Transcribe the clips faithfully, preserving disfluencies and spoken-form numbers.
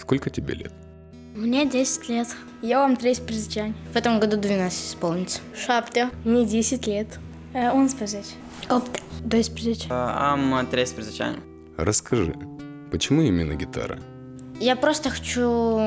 Сколько тебе лет? Мне десять лет. Я вам treisprezece ani. В этом году двенадцать исполнится. Șapte. Мне десять лет. unsprezece. Opt. doisprezece. Am treisprezece ani. Расскажи, почему именно гитара? Я просто хочу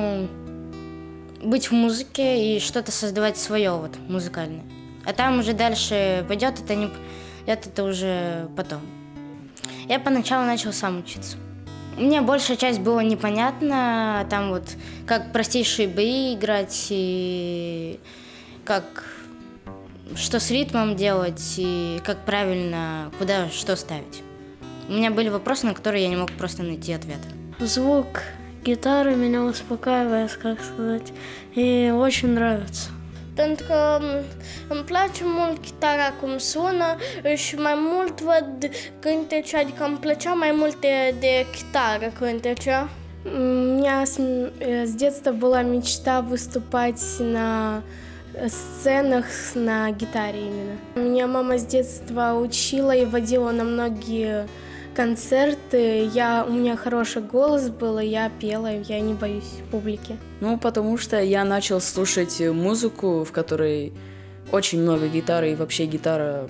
быть в музыке и что-то создавать свое вот музыкальное. А там уже дальше пойдет, это не это уже потом. Я поначалу начал сам учиться. Мне большая часть была непонятна, там вот как простейшие бои играть, и как что с ритмом делать, и как правильно, куда что ставить. У меня были вопросы, на которые я не мог просто найти ответа. Звук гитары меня успокаивает, как сказать, и очень nравится. Pentru că îmi place mult chitara cum sună și mai mult văd cântece, adică îmi plăcea mai mult de, de chitară cântece. У меня с, с детства была мечта выступать на сценах на гитаре именно. Меня мама с детства учила и водила на многие концерты. Я, у меня хороший голос был, и я пела, я не боюсь публики. Ну, потому что я начал слушать музыку, в которой очень много гитары, и вообще гитара,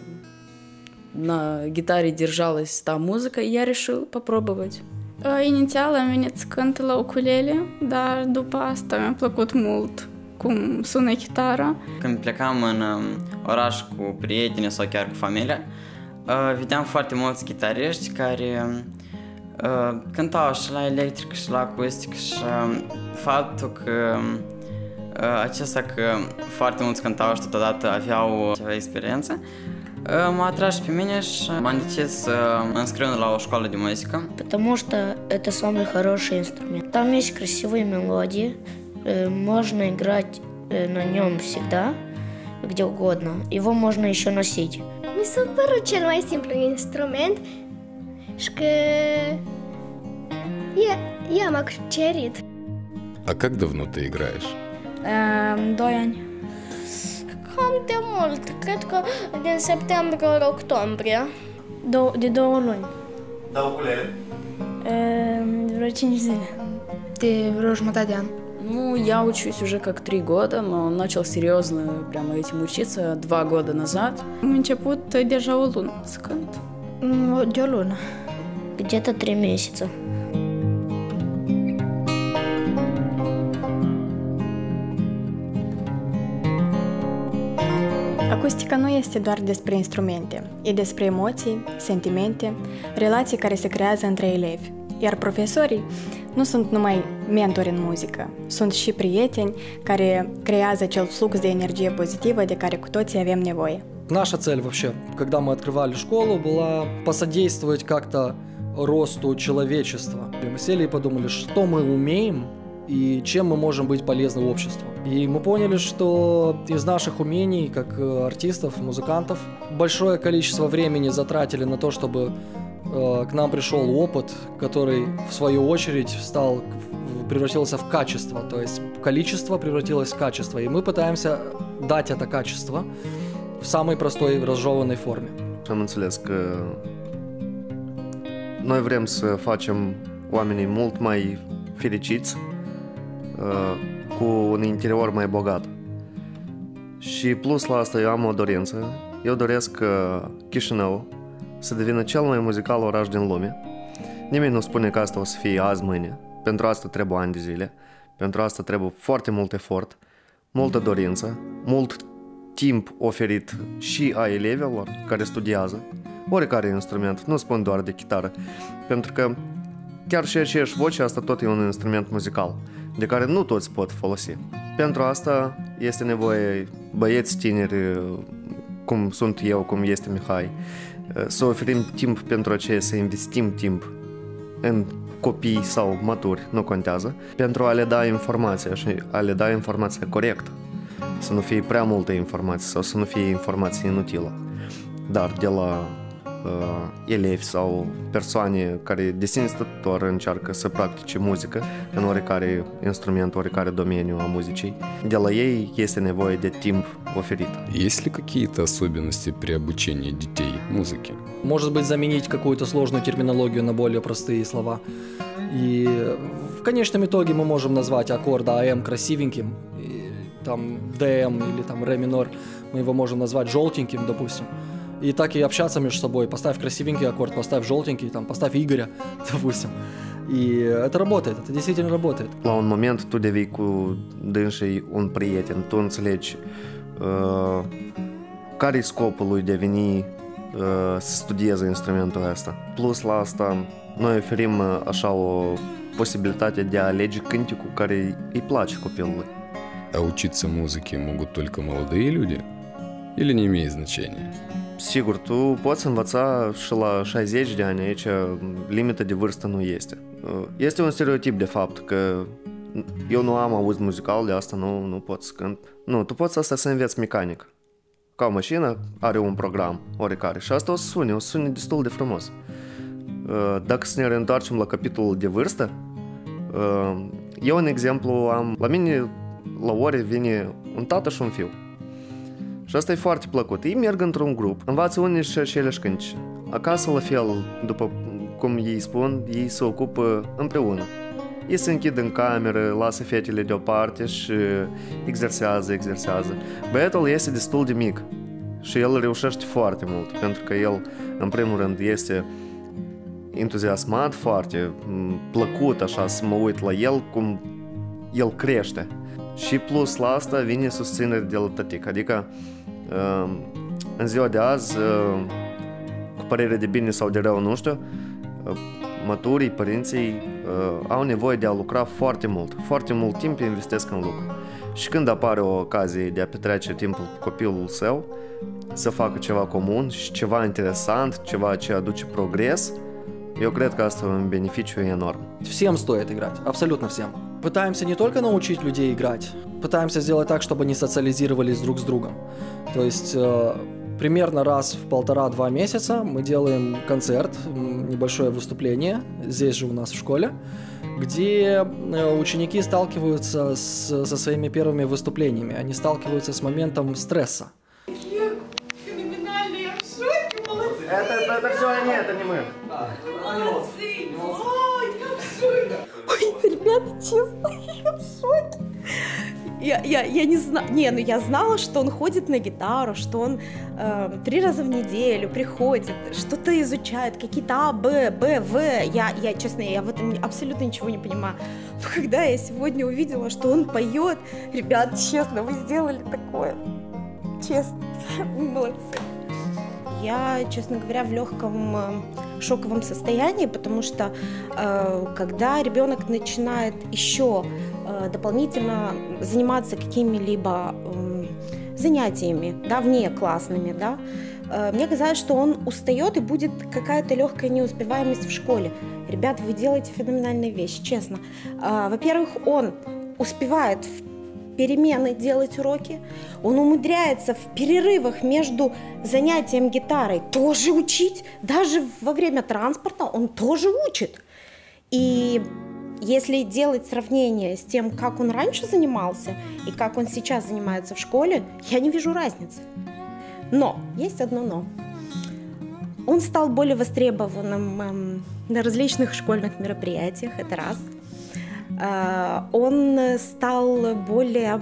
на gitare держалась та музыка, и я решил попробовать. Inițial am venit să cânt la ukulele, dar după asta mi-a plăcut mult cum sună chitara. Când plecam în oraș cu prieteni sau chiar cu familia, vedeam foarte mulți chitariști care cântau și la electric și la acustic și faptul că acesta că foarte mulți cântau și totodată aveau ceva experiență m-a atras pe mine și m-am decis să mă înscriu la o școală de muzică. Потому что это самый хороший инструмент. Там есть красивые мелодии, можно играть на нем всегда, где угодно. Его можно еще носить. Mi s-a părut cel mai simplu instrument și că я, я m-a cucerit. А как давно ты играешь? Doi ani. Cam de mult, cred că din septembrie ori octombrie. Dou- de două luni. Da ukulele? Vreo cinci zile. De vreo jumătate de an. Ну, я учусь уже как три года, но начал серьезно прямо этим учиться два года назад. Am început deja o lună să cânt. De o lună. Где-то три месяца. Acustica nu este doar despre instrumente, e despre emoții, sentimente, relații care se creează între elevi. Iar profesorii nu sunt numai mentori în muzică, sunt și prieteni care creează acel flux de energie pozitivă de care cu toții avem nevoie. Наша цель вообще, когда мы открывали школу, была посодействовать как-то росту человечества. Мы сели и подумали, что мы умеем и чем мы можем быть полезны обществу. И мы поняли, что из наших умений, как артистов, музыкантов, большое количество времени затратили на то, чтобы э, к нам пришел опыт, который в свою очередь стал, превратился в качество. То есть количество превратилось в качество. И мы pătaемся дать это качество в самой простой, разжеванной форме. Am înțeles că noi vrem să facem oamenii mult mai fericiți, cu un interior mai bogat. Și plus la asta eu am o dorință. Eu doresc ca Chișinău să devină cel mai muzical oraș din lume. Nimeni nu spune că asta o să fie azi, mâine. Pentru asta trebuie ani de zile. Pentru asta trebuie foarte mult efort, multă dorință, mult timp oferit și a elevilor care studiază oricare instrument, nu spun doar de chitară, pentru că chiar și aceeași voce, asta tot e un instrument muzical, de care nu toți pot folosi. Pentru asta este nevoie băieți tineri, cum sunt eu, cum este Mihai, să oferim timp pentru aceea, să investim timp în copii sau maturi, nu contează, pentru a le da informația și a le da informația corectă. Să nu fie prea multă informație sau să nu fie informație inutilă. Dar de la uh, elevi sau persoane care de sine stătător încearcă să practice muzică în oricare instrument, oricare domeniu a muzicii, de la ei este nevoie de timp oferit. Есть ли какие-то особенности при обучении детей музыке? Может быть, заменить какую-то сложную терминологию на более простые слова. И в конечном итоге мы можем назвать аккорд АМ красивеньким, и, там ДМ или там ре минор, мы его можем назвать желтеньким, допустим. И так и общаться между собой. Поставь красивенький аккорд, поставь желтенький, там, поставь Игоря, допустим. И это работает, это действительно работает. La un moment tu devii cu dânsii un prieten, tu înțelegi uh, care e scopul lui de a veni uh, să studieze instrumentul ăsta. Plus la asta, noi oferim uh, așa o posibilitate de a alege cânticul care îi place copilului. А учиться музыке могут только молодые люди? Или не имеет значения? Sigur, tu poți învăța și la șaizeci de ani, aici limita de vârstă nu este. Este un stereotip de fapt că eu nu am auz muzical, de asta nu, nu pot să cânt. Nu, tu poți asta să înveți mecanic. Ca o mașină are un program oricare și asta o să sune, o să sune destul de frumos. Dacă să ne reîntoarcem la capitolul de vârstă, eu un exemplu am, la mine la ore vine un tată și un fiu. Și asta e foarte plăcut. Ei merg într-un grup, învață unii și aceleași cântice. Acasă, la fel, după cum ei spun, ei se ocupă împreună. Ei se închid în cameră, lasă fetele deoparte și exersează, exersează. Băiatul este destul de mic și el reușește foarte mult, pentru că el, în primul rând, este entuziasmat foarte, plăcut așa să mă uit la el, cum el crește. Și plus la asta vine susținere de la tătic, adică în ziua de azi, cu părere de bine sau de rău, nu știu, maturii, părinții au nevoie de a lucra foarte mult, foarte mult timp investesc în lucru. Și când apare o ocazie de a petrece timpul cu copilul său, să facă ceva comun și ceva interesant, ceva ce aduce progres, eu cred că asta e un beneficiu enorm. Всем стоит играть, абсолютно всем. Пытаемся не только научить людей играть, пытаемся сделать так, чтобы они социализировались друг с другом. То есть э, примерно раз в полтора-два месяца мы делаем концерт, небольшое выступление здесь же у нас в школе, где ученики сталкиваются с, со своими первыми выступлениями. Они сталкиваются с моментом стресса. Феноменально, я в шоке, молодцы! Это, это, это все они, это не мы. Молодцы! Ой, я в шоке! Ой, ребята, честно, я в шоке. Я, я, я не знаю, не, ну я знала, что он ходит на гитару, что он э, три раза в неделю приходит, что-то изучает, какие-то А, Б, Б, В. Я, я, честно, я в этом абсолютно ничего не понимаю. Но когда я сегодня увидела, что он поет, ребят, честно, вы сделали такое. Честно, вы молодцы. Я, честно говоря, в легком шоковом состоянии, потому что э, когда ребенок начинает еще э, дополнительно заниматься какими-либо э, занятиями, да, внеклассными, да, э, мне казалось, что он устает и будет какая-то легкая неуспеваемость в школе. Ребят, вы делаете феноменальные вещи, честно. Э, во-первых, он успевает в перемены делать уроки, он умудряется в перерывах между занятием гитарой тоже учить, даже во время транспорта он тоже учит. И если делать сравнение с тем, как он раньше занимался и как он сейчас занимается в школе, я не вижу разницы. Но, есть одно но. Он стал более востребованным эм, на различных школьных мероприятиях, это раз. Он стал более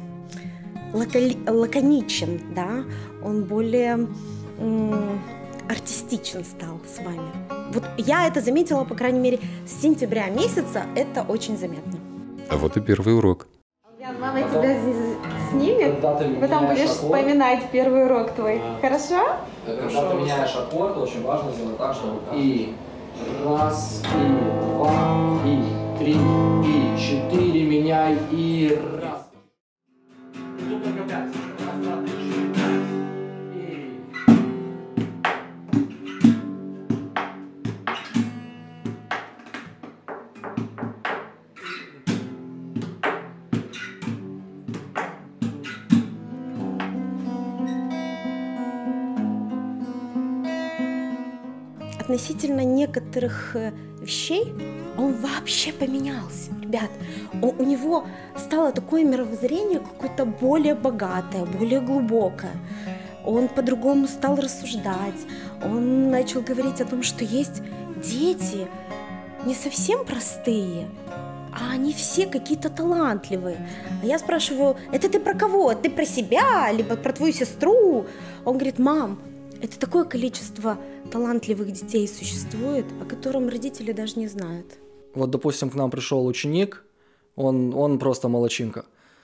лаконичен, да, он более м, артистичен стал с вами. Вот я это заметила, по крайней мере, с сентября месяца, это очень заметно. А вот и первый урок. Мама тебя снимет, потом будешь вспоминать первый урок твой, а. Хорошо? Когда ты меняешь аккорд, очень важно сделать так, чтобы и раз, и два, и три, и четыре, меняй, и раз. Тут только пять. Раз, два, три, четыре, пять. И... Относительно некоторых вещей он вообще поменялся, ребят. Он, у него стало такое мировоззрение какое-то более богатое, более глубокое. Он по-другому стал рассуждать. Он начал говорить о том, что есть дети не совсем простые, а они все какие-то талантливые. А я спрашиваю, это ты про кого? Ты про себя, либо про твою сестру? Он говорит, мам, это такое количество талантливых детей существует, о котором родители даже не знают. Вот, допустим, к нам пришел ученик, он, он просто молодчинка.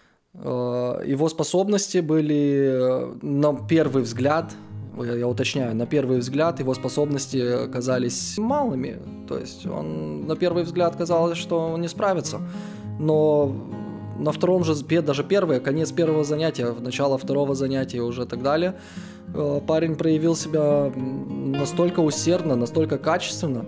Его способности были, на первый взгляд, я уточняю, на первый взгляд его способности казались малыми. То есть он на первый взгляд казалось, что он не справится. Но на втором же, даже первое, конец первого занятия, начало второго занятия уже и так далее, парень проявил себя настолько усердно, настолько качественно,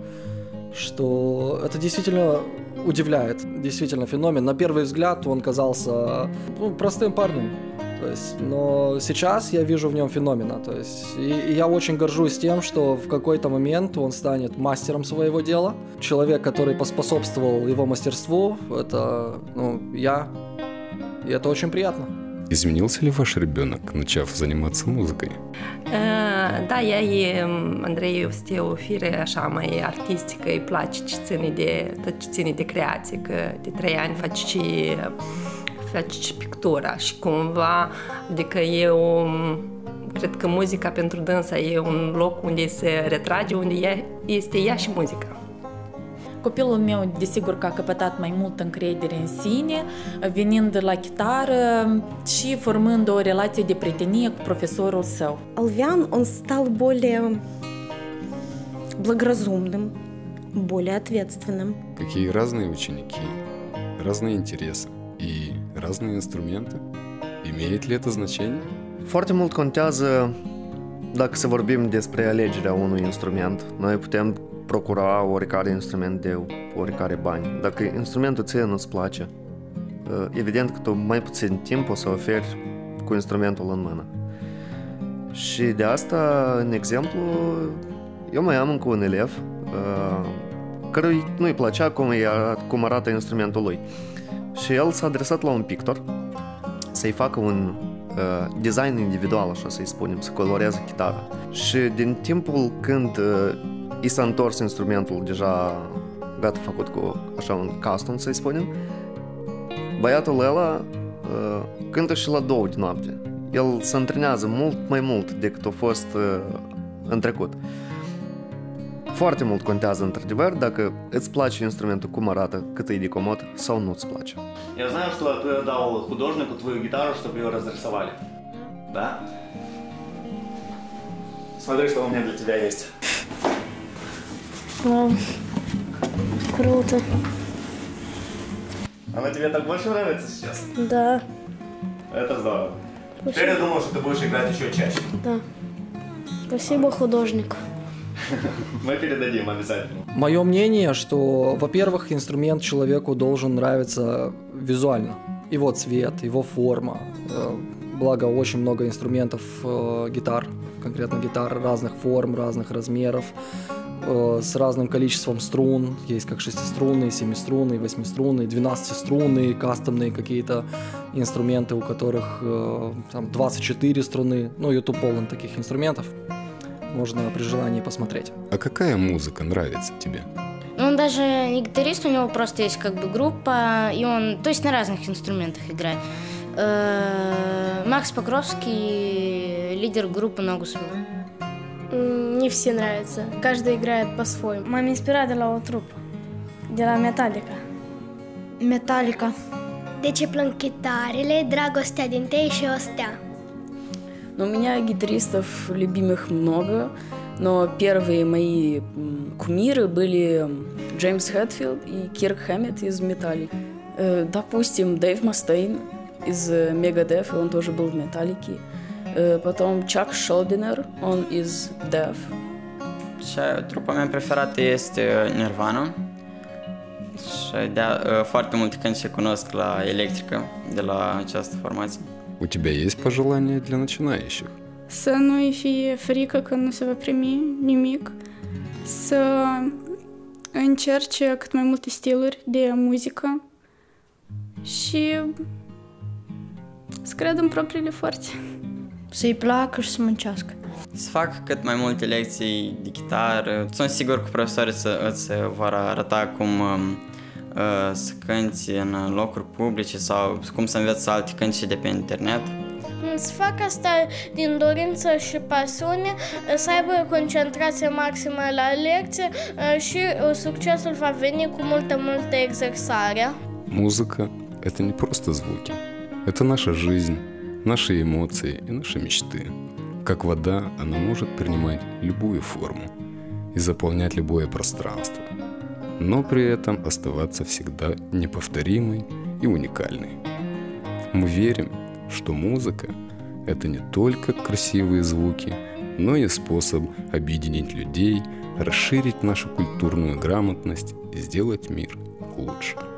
что это действительно удивляет. Действительно феномен. На первый взгляд он казался ну, простым парнем. То есть, но сейчас я вижу в нем феномена. То есть, и, и я очень горжусь тем, что в какой-то момент он станет мастером своего дела. Человек, который поспособствовал его мастерству, это ну, я. И это очень приятно. Изменился ли ваш ребенок, начав заниматься muzicăi? Da, ea e, Andrei este o fire așa mai artistică, îi place ce ține de, tot ce ține de creație, că de trei ani face și, face și pictura și cumva, adică eu cred că muzica pentru dânsa e un loc unde se retrage, unde ea, este ea și muzica. Copilul meu, desigur, că a căpătat mai mult încredere în sine, venind la chitară și formând o relație de prietenie cu profesorul său. Alvian, он стал более благоразумным, более ответственным. Какие разные ученики, разные интересы и разные инструменты. Имеет ли это значение? Foarte mult contează dacă să vorbim despre alegerea unui instrument. Noi putem procura oricare instrument de oricare bani. Dacă instrumentul ție nu-ți place, evident că tu mai puțin timp o să oferi cu instrumentul în mână. Și de asta, în exemplu, eu mai am încă un elev căruia nu-i plăcea cum, cum arată instrumentul lui. Și el s-a adresat la un pictor să-i facă un design individual, așa să-i spunem, să coloreze chitara. Și din timpul când i s-a întors instrumentul deja gata făcut cu așa un custom, să-i spunem, băiatul ăla uh, cântă și la două de noapte. El se antrenează mult mai mult decât a fost uh, în trecut. Foarte mult contează, într-adevăr, dacă îți place instrumentul cum arată, cât e de comod sau nu îți place. Я знаю, что ты дал художнику твою гитару, чтобы ее разрисовали. Да? Смотри, что у меня для тебя есть. Вау, круто. Она тебе так больше нравится сейчас? Да. Это здорово. Теперь я думал, что ты будешь играть еще чаще. Да. Спасибо, художник. Мы передадим обязательно. Мое мнение, что, во-первых, инструмент человеку должен нравиться визуально. Его цвет, его форма. Благо, очень много инструментов, гитар, конкретно гитар разных форм, разных размеров, с разным количеством струн. Есть как шестиструнные, семиструнные, восьмиструнные, двенадцатиструнные, кастомные какие-то инструменты, у которых там, двадцать четыре струны. Ну, YouTube полон таких инструментов. Можно при желании посмотреть. А какая музыка нравится тебе? Он даже не гитарист, у него просто есть как бы группа, и он, то есть на разных инструментах играет. Макс Покровский, лидер группы Ногу Свело. Не все нравятся, каждый играет по-своему. M-am inspirat de la o trupă, de la Metallica. Metallica. De ce plâng chitarele, dragostea din tei și o stea? Но у меня гитаристов любимых много, но первые мои кумиры были Джеймс Хэтфилд и Кирк Хэммет из Metallica. Допустим, Дэйв Мастейн из Megadeth, он тоже был в Metallica. Потом Чак Шолдинер, он из Death. Și trupa mea preferată este Nirvana. Și de foarte multe canții cunosc la electrică, de la această formație. У тебя есть pожелания для начинающих? Să nu-i fie frică că nu se va primi nimic, să încerce cât mai multe stiluri de muzică și să credă în propriile forțe. Să-i placă și să muncească. Să fac cât mai multe lecții de chitară. Sunt sigur că profesorii îți vor arăta cum să cânti în locuri publice sau cum să înveți alte cântice de pe internet. Să fac asta din dorință și pasiune, să aibă concentrație maximă la lecție și succesul va veni cu multă, multă exersare. Музыка – это не просто звуки. Это наша жизнь, наши эмоции и наши мечты. Как вода, она может принимать любую форму и заполнять любое пространство, но при этом оставаться всегда неповторимой и уникальной. Мы верим, что музыка – это не только красивые звуки, но и способ объединить людей, расширить нашу культурную грамотность и сделать мир лучше.